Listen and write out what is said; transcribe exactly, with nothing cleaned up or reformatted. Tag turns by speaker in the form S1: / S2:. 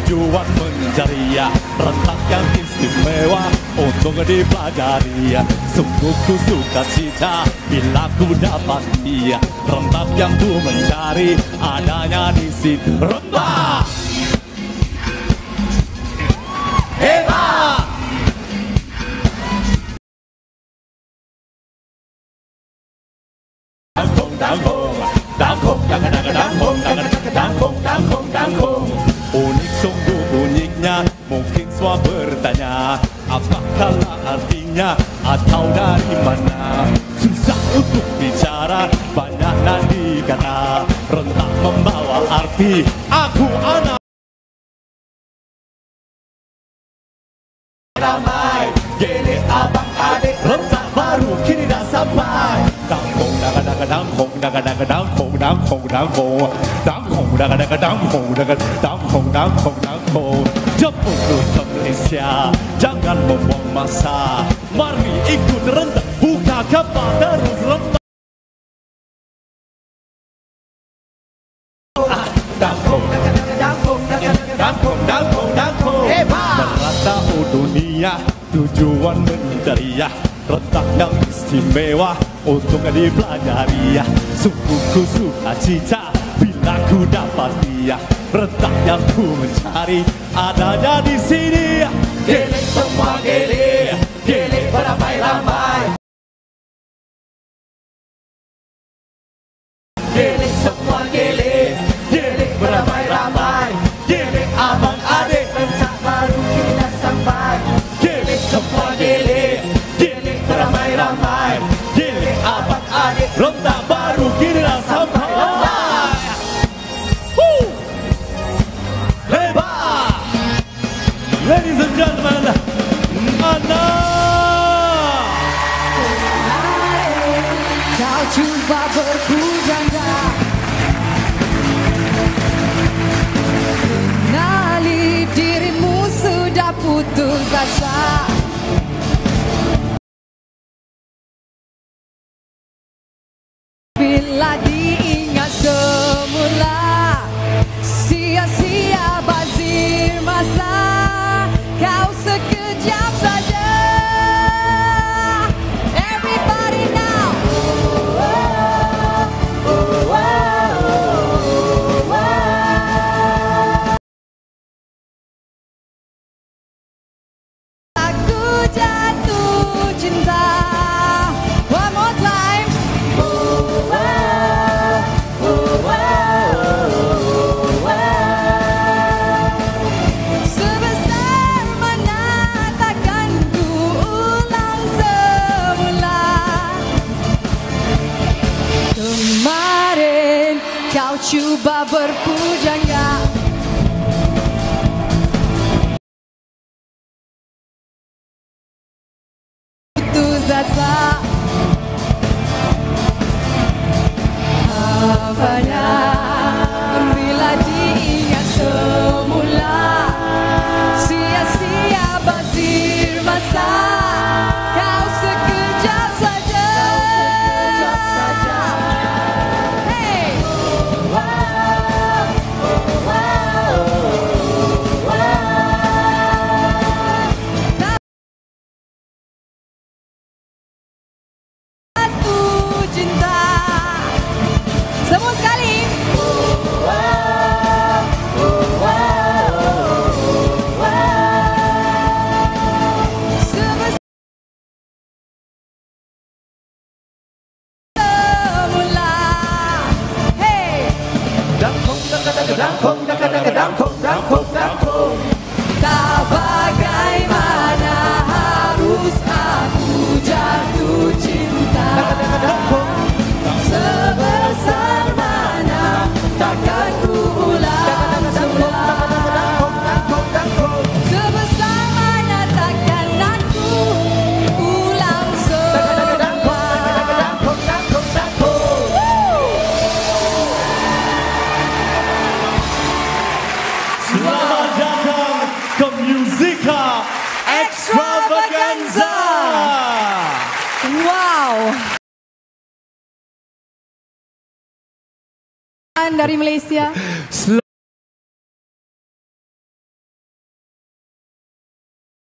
S1: tujuan mencari rentak yang istimewa untuk dipelajari. Sungguh ku suka cita bila ku dapat dia, rentak yang ku mencari adanya di situ. Rentak hebat, dangkong dangkong dangkong dangkong dangkong dangkong dangkong dangkong. Unik sungguh uniknya, mungkin semua bertanya apakah artinya atau dari mana. Susah untuk bicara, banyak nadi kata, rentak membawa arti aku anak ramai. Gini abang adik, rentak baru kini dah sampai. Dangkong daga daga dangkong daga daga dangkong dangkong dangkong dangkong daga daga dangkong daga dangkong dangkong dangkong. Jemput terus ke Malaysia, jangan membuang masa. Mari ikut rentak, buka kapal terus rentak. Dangkong daga daga dangkong daga daga dangkong dangkong dangkong. Merata dunia, tujuan mencari rentak yang istimewa untuk dipelajari. Sungguh ku suka cita bila ku dapat dia, rentak yang ku mencari adanya di sini. Gelek semua gelek, gelek beramai-ramai. Gelek semua gelek, gelek beramai-ramai. Gelek abang adik, rentak baru kini dah sampai. Gelek semua gelek, gelek beramai-ramai. Gelek abang adik, rentak baru kini dah sampai. Hebat, ladies and gentlemen, mana
S2: kau cuba berpujangga, kenali dirimu sudah putus asa. Bila diingat semula, sia-sia bazir masa. Kau sekejap saja. Everybody now. Oh, oh, oh, oh, oh. Aku jatuh cinta. One more time. Oh, oh, oh, oh, oh. Sebesar mana takkan ku ulang semula. Kemarin kau cuba berpujangga, putus asa. Apanya bila diingat semula, sia-sia bazir masa. Kau sekejap saja. Hey. Wow. Wow. Wow. Jatuh cinta. Semua sekali. Semula. Hey.
S1: dangkong daga daga dangkong daga daga dangkong dangkong dangkong.
S2: Tak bagaimana harus aku jatuh cinta. Sebesar mana takkan ku ulang semula. Sebesar mana takkan aku ulang semula.
S1: Selamat datang ke Musika Extravaganza.
S2: Wow. Dari Malaysia.
S1: Selamat